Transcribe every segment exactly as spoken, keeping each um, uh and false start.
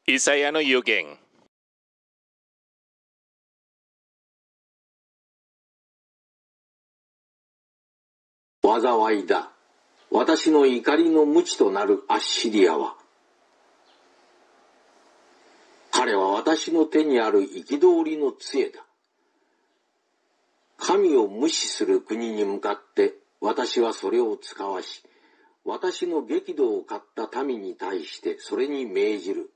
イザヤの預言。 災いだ。私の怒りの鞭となるアッシリアは。彼は私の手にある憤りの杖だ。神を無視する国に向かって私はそれを使わし、私の激怒を買った民に対してそれに命じる。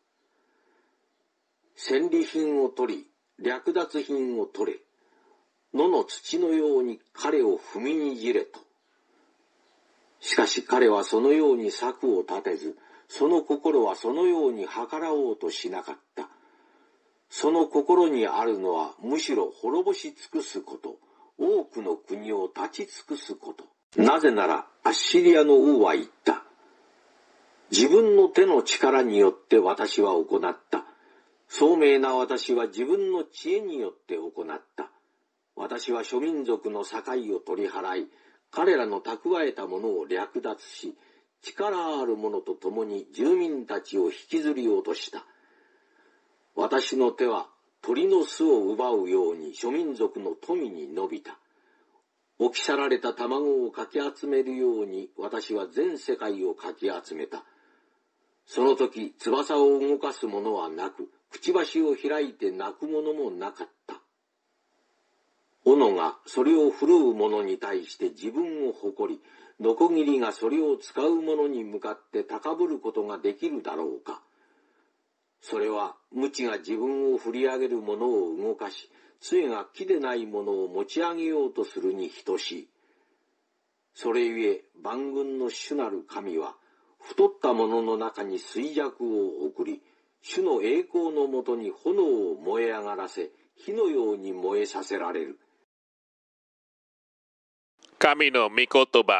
戦利品を取り、略奪品を取れ。野の土のように彼を踏みにじれと。しかし彼はそのように策を立てず、その心はそのように計らおうとしなかった。その心にあるのはむしろ滅ぼし尽くすこと、多くの国を立ち尽くすこと。なぜならアッシリアの王は言った。自分の手の力によって私は行った。聡明な私は自分の知恵によって行った。私は諸民族の境を取り払い、彼らの蓄えたものを略奪し、力ある者と共に住民たちを引きずり落とした。私の手は鳥の巣を奪うように諸民族の富に伸びた。置き去られた卵をかき集めるように私は全世界をかき集めた。その時翼を動かす者はなく、くちばしを開いて鳴く者もなかった。斧がそれを振るう者に対して自分を誇り、ノコギリがそれを使う者に向かって高ぶることができるだろうか。それは鞭が自分を振り上げる者を動かし、杖が木でない者を持ち上げようとするに等しい。それゆえ万軍の主なる神は、太った者の中に衰弱を送り、主の栄光のもとに炎を燃え上がらせ、火のように燃えさせられる。 神の御言葉。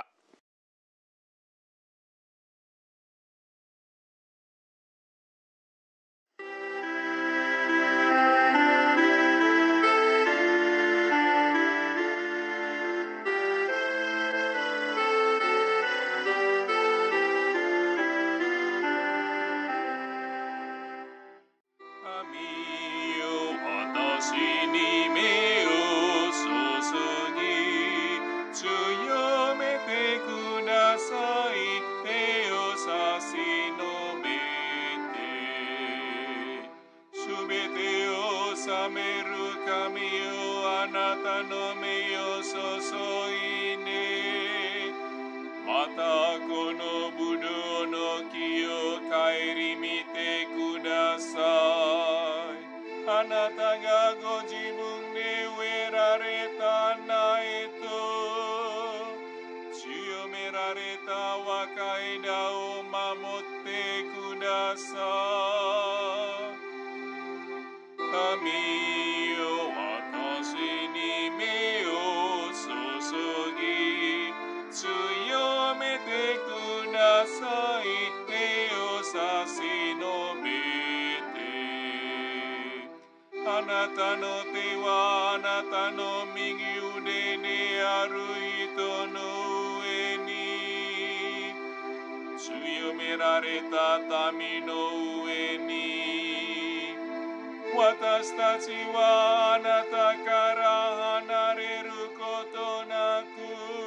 あなたの手はあなたの右腕である人の上に、強められた民の上に、私たちはあなたから離れることなく、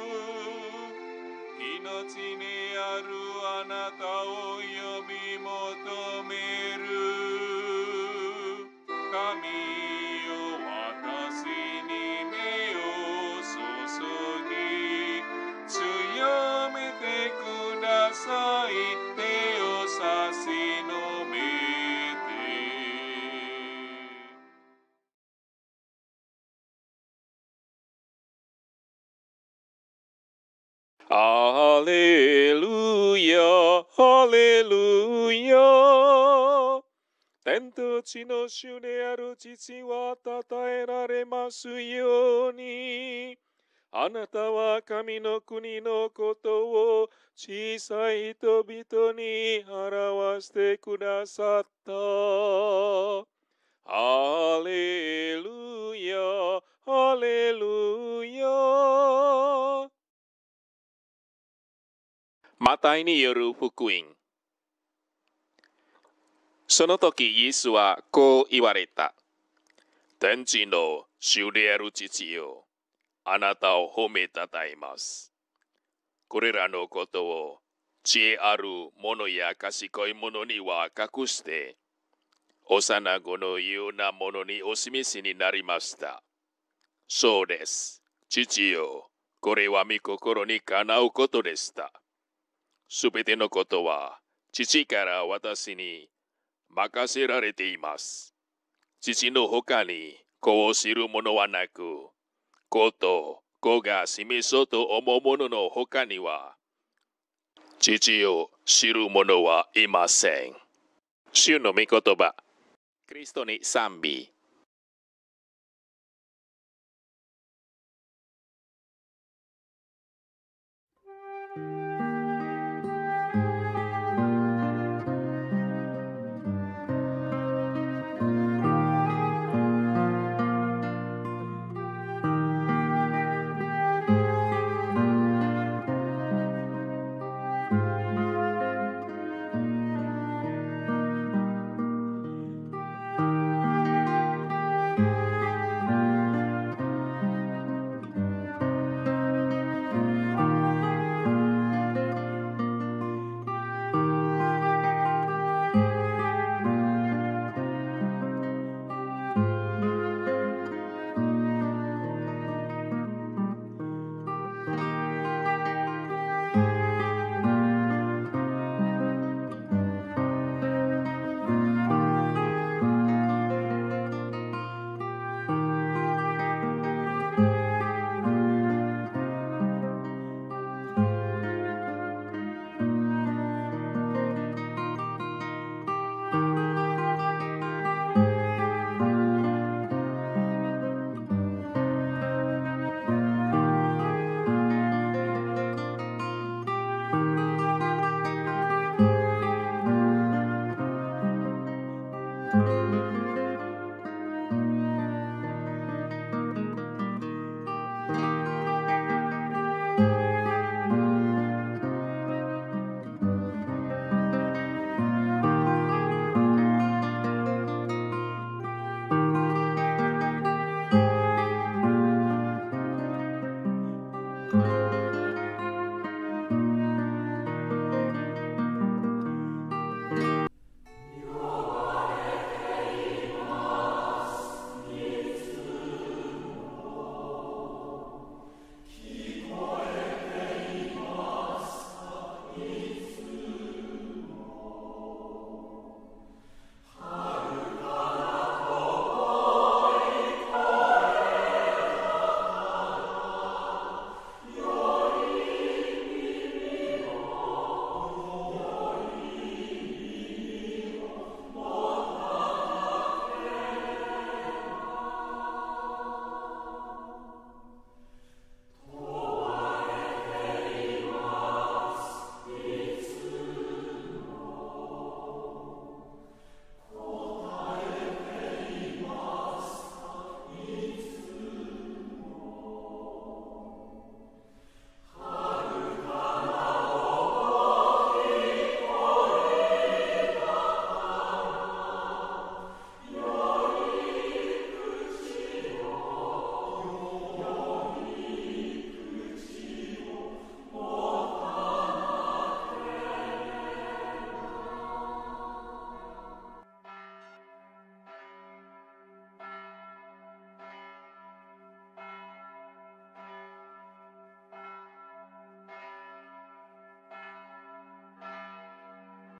命にあるあなたを呼び求める。神よ、私に目を注ぎ、強めてください。手を差し伸べて。 ハレルヤ、ハレルヤ。天と地の主である父は称えられますように。あなたは神の国のことを小さい人々に表してくださった。ハレルヤ、ハレルヤ。マタイによる福音。 その時イエスはこう言われた。天地の主である父よ、あなたを褒めたたえます。これらのことを知恵ある者や賢い者には隠して、幼子のようなものにお示しになりました。そうです。父よ、これは御心にかなうことでした。すべてのことは父から私に任せられています。父の他に子を知る者はなく、子と子が示そうと思う者の他には、父を知る者はいません。主の御言葉。クリストに賛美。